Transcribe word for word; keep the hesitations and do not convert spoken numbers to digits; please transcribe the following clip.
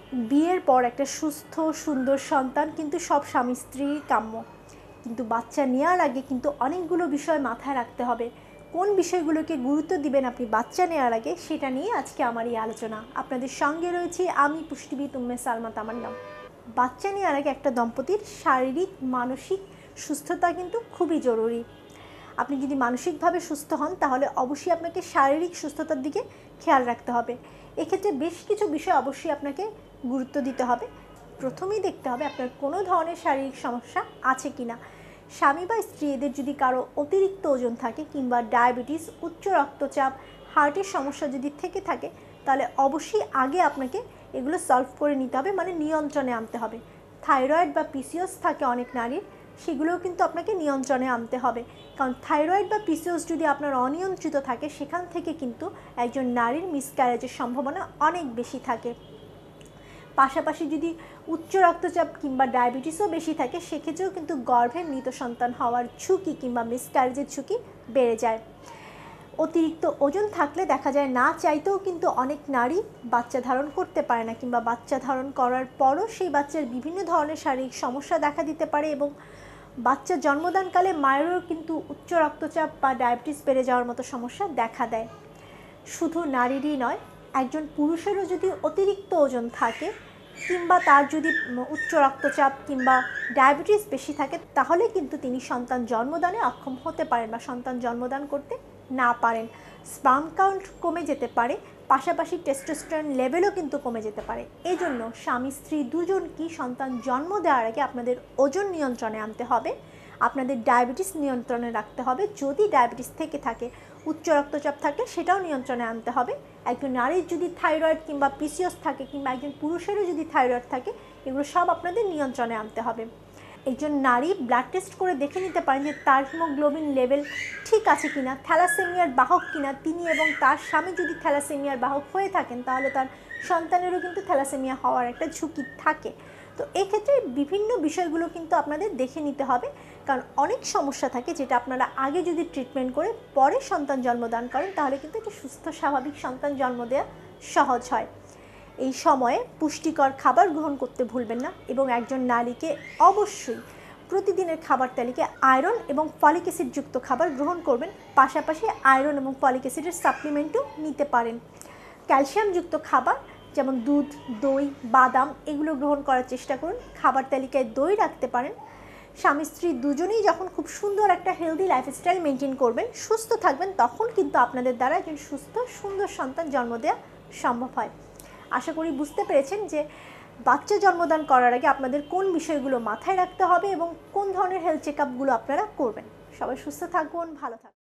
বিয়ের পর একটা সুস্থ সুন্দর সন্তান কিন্তু সব স্বামী স্ত্রীর কাম্য, কিন্তু বাচ্চা নেওয়ার আগে কিন্তু অনেকগুলো বিষয় মাথায় রাখতে হবে। কোন বিষয়গুলোকে গুরুত্ব দিবেন আপনি বাচ্চা নেওয়ার আগে, সেটা নিয়ে আজকে আমার এই আলোচনা। আপনাদের সঙ্গে রয়েছি আমি পুষ্টিবিদ উম্মে সালমা তামান্না। বাচ্চা নেওয়ার আগে একটা দম্পতির শারীরিক মানসিক সুস্থতা কিন্তু খুবই জরুরি। আপনি যদি মানসিকভাবে সুস্থ হন তাহলে অবশ্যই আপনাকে শারীরিক সুস্থতার দিকে খেয়াল রাখতে হবে। এক্ষেত্রে বেশ কিছু বিষয় অবশ্যই আপনাকে গুরুত্ব দিতে হবে। প্রথমেই দেখতে হবে আপনার কোনো ধরনের শারীরিক সমস্যা আছে কি না। স্বামী বা স্ত্রী এদের যদি কারো অতিরিক্ত ওজন থাকে কিংবা ডায়াবেটিস, উচ্চ রক্তচাপ, হার্টের সমস্যা যদি থেকে থাকে তাহলে অবশ্যই আগে আপনাকে এগুলো সলভ করে নিতে হবে, মানে নিয়ন্ত্রণে আনতে হবে। থাইরয়েড বা পিসিওস থাকে অনেক নারীর, সেগুলোও কিন্তু আপনাকে নিয়ন্ত্রণে আনতে হবে, কারণ থাইরয়েড বা পিসিওস যদি আপনার অনিয়ন্ত্রিত থাকে সেখান থেকে কিন্তু একজন নারীর মিসক্যারেজের সম্ভাবনা অনেক বেশি থাকে। পাশাপাশি যদি উচ্চ রক্তচাপ কিংবা ডায়াবেটিসও বেশি থাকে সেক্ষেত্রেও কিন্তু গর্ভে মৃত সন্তান হওয়ার ঝুঁকি কিংবা মিসক্যারেজের ঝুঁকি বেড়ে যায়। অতিরিক্ত ওজন থাকলে দেখা যায় না চাইতেও কিন্তু অনেক নারী বাচ্চা ধারণ করতে পারে না, কিংবা বাচ্চা ধারণ করার পরও সেই বাচ্চার বিভিন্ন ধরনের শারীরিক সমস্যা দেখা দিতে পারে এবং বাচ্চা জন্মদানকালে মায়েরও কিন্তু উচ্চ রক্তচাপ বা ডায়াবেটিস বেড়ে যাওয়ার মতো সমস্যা দেখা দেয়। শুধু নারীরই নয়, একজন পুরুষেরও যদি অতিরিক্ত ওজন থাকে কিংবা তার যদি উচ্চ রক্তচাপ কিংবা ডায়াবেটিস বেশি থাকে তাহলে কিন্তু তিনি সন্তান জন্মদানে অক্ষম হতে পারেন বা সন্তান জন্মদান করতে না পারেন। স্পার্ম কাউন্ট কমে যেতে পারে, পাশাপাশি টেস্টোস্টেরন লেভেলও কিন্তু কমে যেতে পারে। এই জন্য স্বামী স্ত্রী দুজনকেই সন্তান জন্ম দেওয়ার আগে আপনাদের ওজন নিয়ন্ত্রণে আনতে হবে, আপনাদের ডায়াবেটিস নিয়ন্ত্রণে রাখতে হবে। যদি ডায়াবেটিস থেকে থাকে, উচ্চ রক্তচাপ থাকলে সেটাও নিয়ন্ত্রণে আনতে হবে। একজন নারীর যদি থাইরয়েড কিংবা পিসিওস থাকে কিংবা একজন পুরুষেরও যদি থাইরয়েড থাকে, এগুলো সব আপনাদের নিয়ন্ত্রণে আনতে হবে। একজন নারী ব্লাড টেস্ট করে দেখে নিতে পারেন যে তার হিমোগ্লোবিন লেভেল ঠিক আছে কিনা, থ্যালাসেমিয়ার বাহক কিনা তিনি, এবং তার স্বামী যদি থ্যালাসেমিয়ার বাহক হয়ে থাকেন তাহলে তার সন্তানেরও কিন্তু থ্যালাসেমিয়া হওয়ার একটা ঝুঁকি থাকে। তো এক্ষেত্রে বিভিন্ন বিষয়গুলো কিন্তু আপনাদের দেখে নিতে হবে, কারণ অনেক সমস্যা থাকে যেটা আপনারা আগে যদি ট্রিটমেন্ট করে পরে সন্তান জন্মদান করেন তাহলে কিন্তু একটা সুস্থ স্বাভাবিক সন্তান জন্ম দেওয়া সহজ হয়। এই সময়ে পুষ্টিকর খাবার গ্রহণ করতে ভুলবেন না এবং একজন নারীকে অবশ্যই প্রতিদিনের খাবার তালিকায় আয়রন এবং ফলিক অ্যাসিড যুক্ত খাবার গ্রহণ করবেন। পাশাপাশি আয়রন এবং ফলিক অ্যাসিডের সাপ্লিমেন্টও নিতে পারেন। ক্যালসিয়ামযুক্ত খাবার যেমন দুধ, দই, বাদাম এগুলো গ্রহণ করার চেষ্টা করুন। খাবার তালিকায় দই রাখতে পারেন। স্বামী স্ত্রী দুজনেই যখন খুব সুন্দর একটা হেলদি লাইফস্টাইল মেনটেন করবেন, সুস্থ থাকবেন, তখন কিন্তু আপনাদের দ্বারা একজন সুস্থ সুন্দর সন্তান জন্ম দেওয়া সম্ভব হয়। আশা করি বুঝতে পেরেছেন যে বাচ্চা জন্মদান করার আগে আপনাদের কোন বিষয়গুলো মাথায় রাখতে হবে এবং কোন ধরনের হেলথ চেক আপগুলো আপনারা করবেন। সবাই সুস্থ থাকুন, ভালো থাকুন।